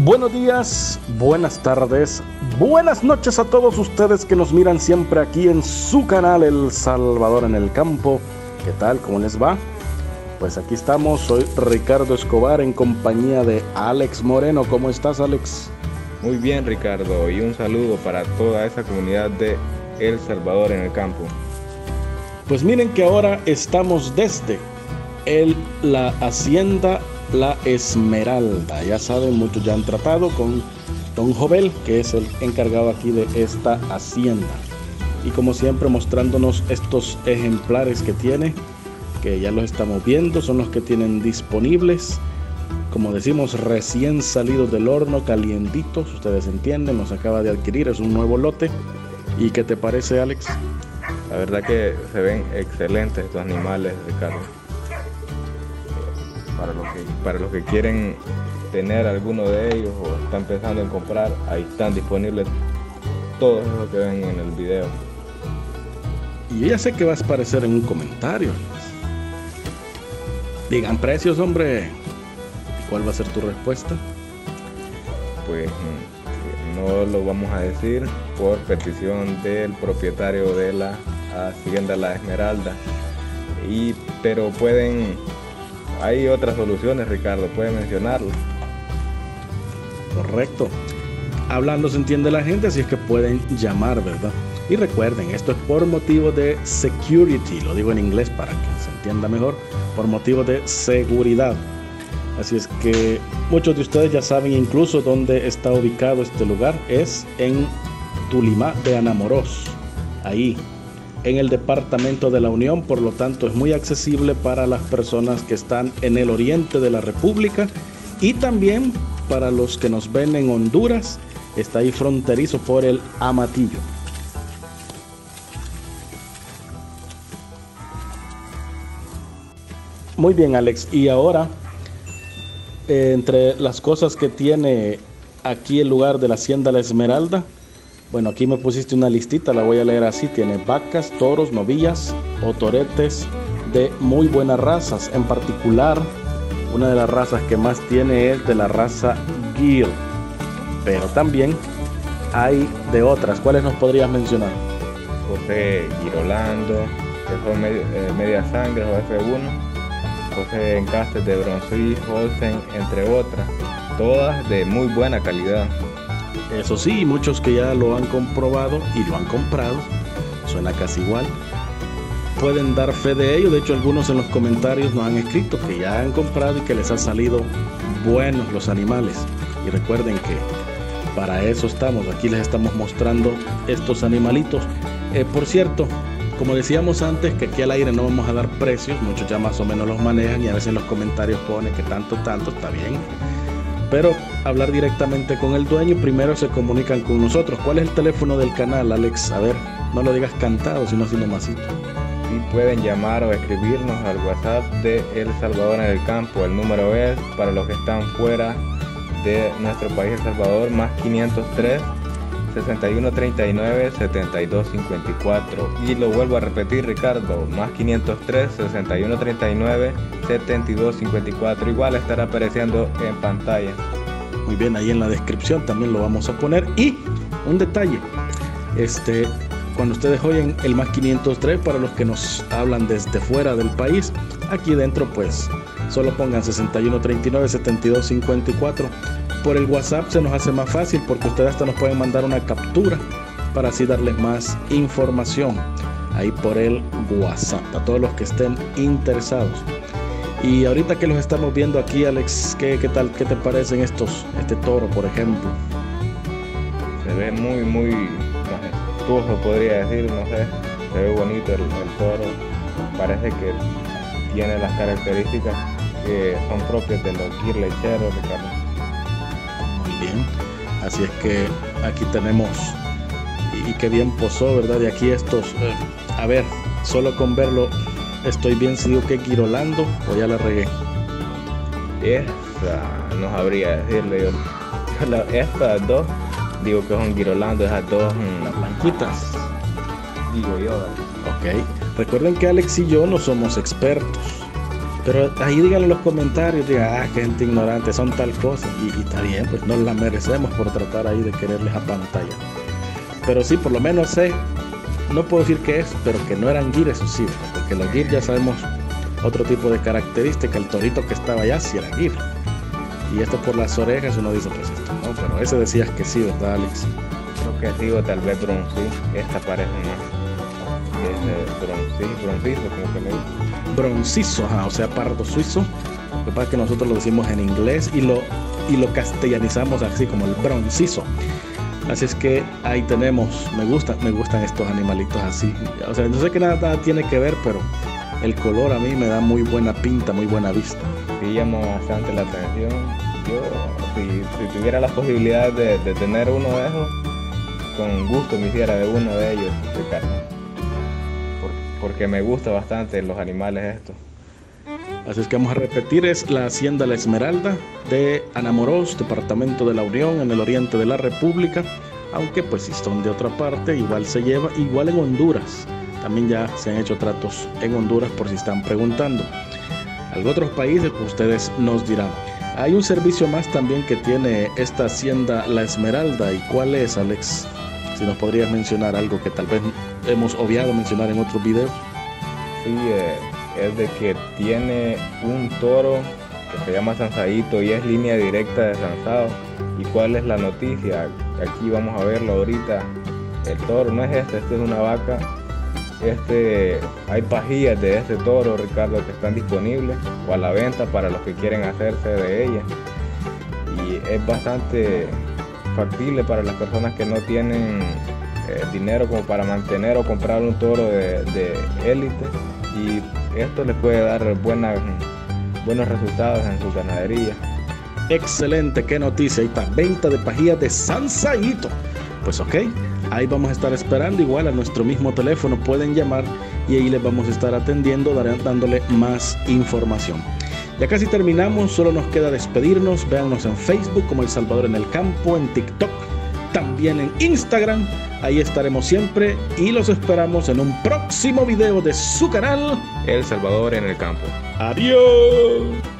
Buenos días, buenas tardes, buenas noches a todos ustedes que nos miran siempre aquí en su canal El Salvador en el Campo. ¿Qué tal? ¿Cómo les va? Pues aquí estamos, soy Ricardo Escobar en compañía de Alex Moreno. ¿Cómo estás, Alex? Muy bien, Ricardo, y un saludo para toda esa comunidad de El Salvador en el Campo. Pues miren que ahora estamos desde la hacienda La Esmeralda. Ya saben, muchos ya han tratado con don Jovel, que es el encargado aquí de esta hacienda. Y como siempre mostrándonos estos ejemplares que tiene, que ya los estamos viendo, son los que tienen disponibles. Como decimos, recién salidos del horno, calientitos, ustedes entienden, los acaba de adquirir, es un nuevo lote. ¿Y qué te parece, Alex? La verdad que se ven excelentes estos animales, Ricardo. Para los que quieren tener alguno de ellos o están pensando en comprar, ahí están disponibles todos los que ven en el video. Y yo ya sé que vas a aparecer en un comentario. Digan precios, hombre. ¿Cuál va a ser tu respuesta? Pues no lo vamos a decir por petición del propietario de la hacienda La Esmeralda. Pero hay otras soluciones, Ricardo, puede mencionarlo. Correcto. Hablando se entiende la gente, así es que pueden llamar, ¿verdad? Y recuerden, esto es por motivo de security, lo digo en inglés para que se entienda mejor, por motivo de seguridad. Así es que muchos de ustedes ya saben incluso dónde está ubicado este lugar, es en Tulimá de Anamorós, ahí en el departamento de la Unión, por lo tanto es muy accesible para las personas que están en el oriente de la República y también para los que nos ven en Honduras, está ahí fronterizo por el Amatillo. Muy bien, Alex, y ahora entre las cosas que tiene aquí el lugar de la hacienda La Esmeralda, bueno, aquí me pusiste una listita, la voy a leer así. Tiene vacas, toros, novillas o toretes de muy buenas razas. En particular, una de las razas que más tiene es de la raza Gyr. Pero también hay de otras. ¿Cuáles nos podrías mencionar? Posee Girolando, que son media sangre o F1. Posee encastes de Brunswick, Holstein, entre otras. Todas de muy buena calidad. Eso sí, muchos que ya lo han comprobado y lo han comprado, suena casi igual, pueden dar fe de ello. De hecho, algunos en los comentarios nos han escrito que ya han comprado y que les han salido buenos los animales. Y recuerden que para eso estamos, aquí les estamos mostrando estos animalitos. Por cierto, como decíamos antes, que aquí al aire no vamos a dar precios, muchos ya más o menos los manejan y a veces en los comentarios pone que tanto, está bien. Pero hablar directamente con el dueño, primero se comunican con nosotros. ¿Cuál es el teléfono del canal, Alex? A ver, no lo digas cantado, sino así nomasito. Sí, pueden llamar o escribirnos al WhatsApp de El Salvador en el Campo. El número es, para los que están fuera de nuestro país, El Salvador, más 503 6139 7254. Y lo vuelvo a repetir, Ricardo, más 503 6139 7254. Igual estará apareciendo en pantalla. Muy bien, ahí en la descripción también lo vamos a poner. Y un detalle, cuando ustedes oyen el más 503, para los que nos hablan desde fuera del país, aquí dentro pues solo pongan 6139 7254. Por el WhatsApp se nos hace más fácil porque ustedes hasta nos pueden mandar una captura para así darles más información ahí por el WhatsApp a todos los que estén interesados. Y ahorita que los estamos viendo aquí, Alex, ¿qué tal? ¿Qué te parecen este toro, por ejemplo? Se ve muy majestuoso, podría decir, no sé. Se ve bonito el toro. Parece que tiene las características que son propias de los Gyr lecheros, Ricardo. Muy bien, así es que aquí tenemos, y qué bien posó, ¿verdad? De aquí a ver, solo con verlo estoy bien si digo que es Girolando o ya la regué. Esa no sabría decirle yo. Estas dos digo que son Girolando, esas dos las blanquitas, digo yo. Ok, recuerden que Alex y yo no somos expertos, Pero ahí díganlo en los comentarios, digan, qué gente ignorante, son tal cosa. Y está bien, pues no la merecemos por tratar ahí de quererles apantallar. Pero sí, por lo menos sé, no puedo decir qué es, pero que no eran gir, eso sí, porque los gir ya sabemos otro tipo de característica. El torito que estaba allá sí era gir. Y esto por las orejas uno dice, pues esto no, pero ese decías que sí, ¿verdad, Alex? Creo que sí, o tal vez broncí. Esta parece más broncizo, como que le digo. Broncizo, o sea, pardo suizo. Lo que pasa es que nosotros lo decimos en inglés y lo castellanizamos así como el broncizo. Así es que ahí tenemos, me gustan estos animalitos así. O sea, no sé que nada tiene que ver, pero el color a mí me da muy buena pinta, muy buena vista. Sí, llama bastante la atención. Yo, si tuviera la posibilidad de tener uno de esos, con gusto me hiciera de uno de ellos, Ricardo. Porque me gusta bastante los animales estos. Así es que vamos a repetir, es la Hacienda La Esmeralda de Anamorós, departamento de La Unión, en el oriente de la República. Aunque pues si son de otra parte, igual se lleva, igual en Honduras. También ya se han hecho tratos en Honduras, por si están preguntando. Algunos otros países, pues ustedes nos dirán. Hay un servicio más también que tiene esta Hacienda La Esmeralda. ¿Y cuál es, Alex? Si nos podrías mencionar algo que tal vez hemos obviado mencionar en otros videos. Sí, es de que tiene un toro que se llama Zanzadito y es línea directa de zanzado. ¿Y cuál es la noticia? Aquí vamos a verlo ahorita. El toro no es esta es una vaca. Hay pajillas de este toro, Ricardo, que están disponibles o a la venta para los que quieren hacerse de ellas. Y es bastante factible para las personas que no tienen dinero como para mantener o comprar un toro de élite, y esto les puede dar buenos resultados en su ganadería. Excelente, qué noticia. Ahí está, venta de pajillas de Zanzadito. Pues ok, ahí vamos a estar esperando, igual a nuestro mismo teléfono pueden llamar y ahí les vamos a estar atendiendo, dándole más información. Ya casi terminamos, solo nos queda despedirnos. Véannos en Facebook como El Salvador en el Campo, en TikTok, también en Instagram. Ahí estaremos siempre y los esperamos en un próximo video de su canal El Salvador en el Campo. Adiós.